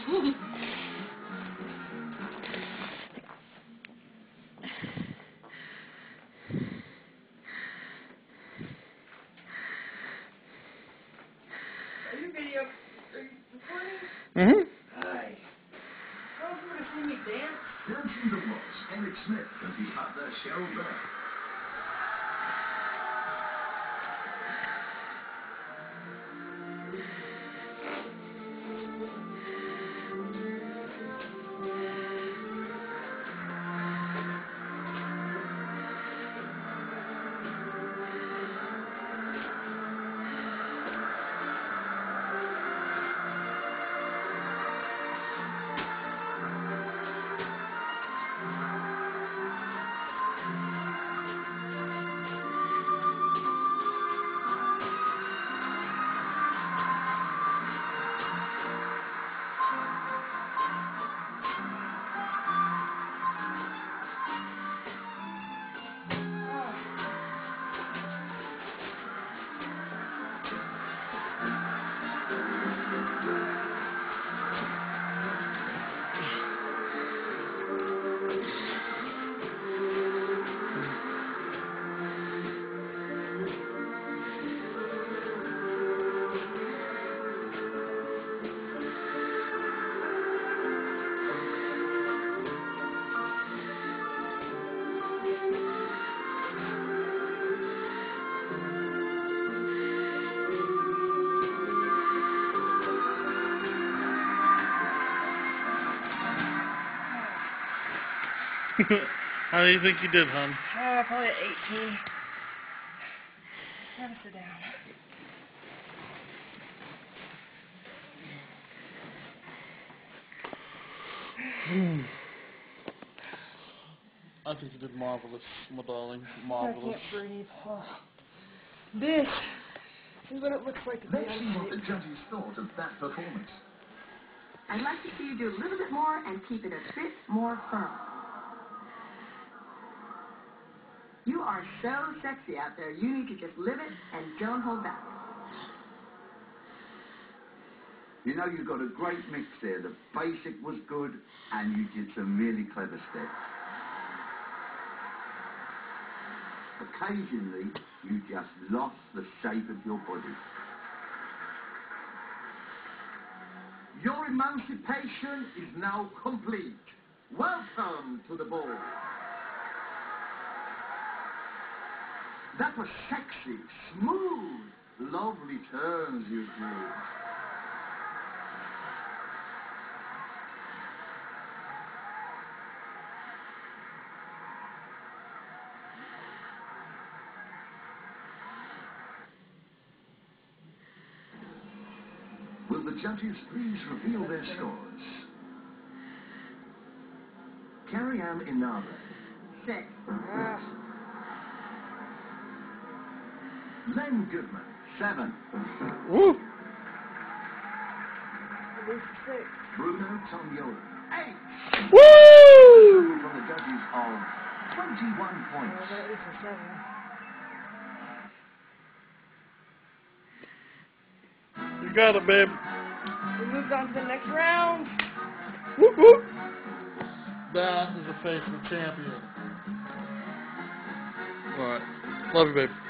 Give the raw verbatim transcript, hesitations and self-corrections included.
Are you video? Are you recording? Mm-hmm. Hi. Don't you want to see me dance? Dancing the Waltz, Eric Smith and his partner Cheryl Burke. How do you think you did, hon? Uh, probably eighteen. Gotta sit down. I think you did marvelous, my darling. I Marvelous. can't breathe. Oh. This is what it looks like to be Let's see on what the tape. judges thought of that performance. I'd like to see you do a little bit more and keep it a bit more firm. You are so sexy out there. You need to just live it and don't hold back. You know, you've got a great mix there. The basic was good, and you did some really clever steps. Occasionally, you just lost the shape of your body. Your emancipation is now complete. Welcome to the ball. That was sexy, smooth, lovely turns you did. Will the judges please reveal their scores? Carrie Ann Inaba. Six. Ah. Len Goodman. Seven. Woo! At least six. Bruno Toniolo. Eight. Woo! From the judges of twenty-one Oh, points. that is a seven. You got it, babe. We moved on to the next round. Whoop, whoop. That is the face of the champion. Alright. Love you, babe.